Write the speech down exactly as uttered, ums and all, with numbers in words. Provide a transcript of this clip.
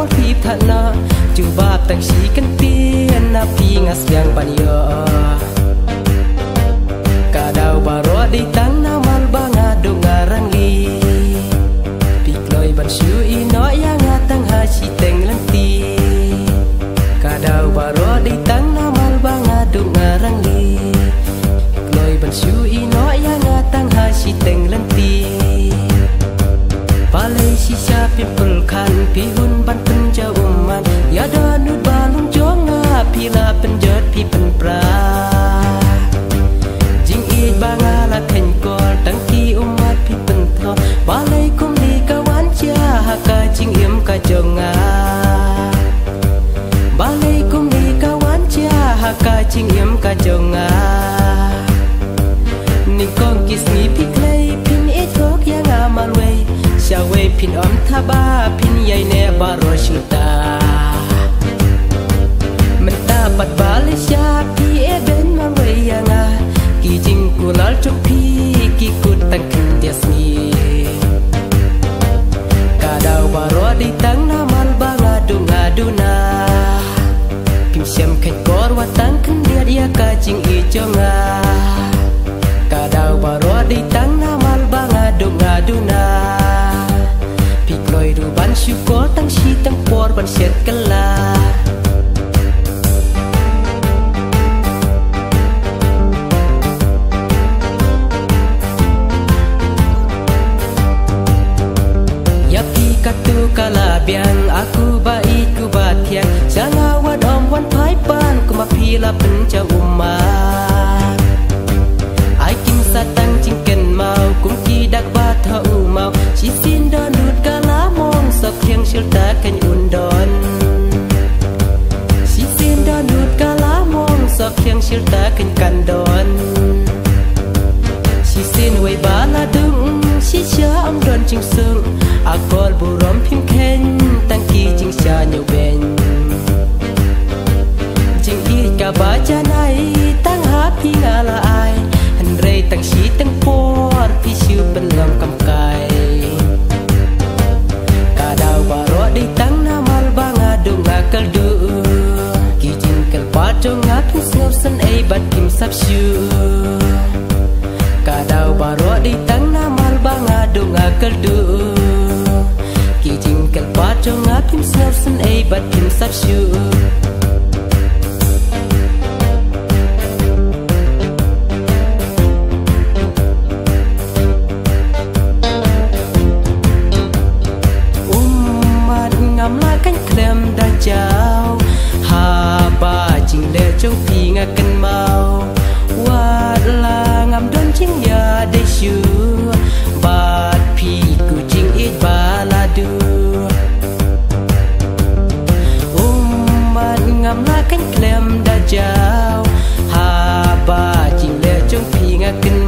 pol pi thana cuba tang si kan pian na pi ngas yang banyo kadau baro di tang na mal banga do ngarang li pikloi ban shu ino yang atang ha si teng lenti kadau baro di tang na mal banga do ngarang li pikloi ban shu ino yang atang ha si teng lenti palai si sha pipul kan pi hun ban pen ja umman ya da nu balung jonga pi la pen jot pi pen pra jing i bangala ken kol tang ki umat pi pen tho balai kum ni kawan cha ka jing im ka jonga balai kum ni kawan cha ka jing im ka jonga ni kong kis ni pi klei pin e thok ya nga malwe shawe pin om thaba pin yai ne baro shuta menta pat bali sha pi e ben ma we yanga ki jing kulal chuk pi ki kut tang kin diasmi kadau baro di tang na mal banga dunga duna pim syam khat kor wa tang kin dia dia ka jing i jonga kadau baro di tang na mal banga dunga duna pikloi du ban syukur tang si tang por ban set kala ya pi katu kala biang aku bai ku batiang jangawan om wan pai pan ku ma pi la pen cha umma ai kim satang jingken mau kum ki dak ba tha u mau chi sin don nut kala mong sok thiang shil ta kan un don chi sin don nut kala mong sok thiang shil ta kan kan don chi sin wei ba la dung chi cha am don jing sung a kol bu rom phim khen tang ki jing cha nyu ben jing i ka ba cha nai tang ha pi nga la ai han rei tang si tang por pi siu ben lam kam kai kadau baro di tang na mal banga dunga kal du ki jing kal pa jonga pi snop san ei bat kim sap siu kadau baro di tang na mal banga dunga kal du ki jing kal pa jonga pi snop san ei bat kim sap siu chào hà ba chinh lệ trong phi nga cần mau wat la ngam don ching ya de shu bat phi ku ching it ba la du ummat ngam la kan klem da chào hà ba ching lệ trong phi nga cần